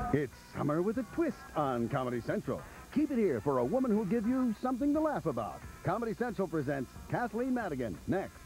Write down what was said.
It's summer with a twist on Comedy Central. Keep it here for a woman who'll give you something to laugh about. Comedy Central presents Kathleen Madigan next.